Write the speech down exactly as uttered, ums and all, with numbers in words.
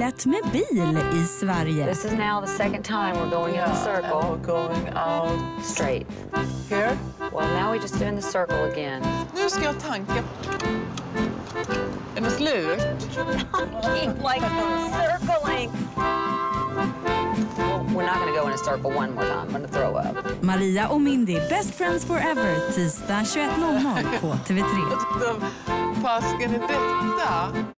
lätt med bil i Sverige. This is now the second time we're going in the circle. We're going out Straight. here. Well, now we're just doing the circle again. Nu ska jag tanka. Är det slut? Like circling. Well, we're not going to go in a circle one more time. I'm going to throw up. Maria och Mindy, best friends forever, tisdag tjugoett noll noll på T V tre. Fasken är detta?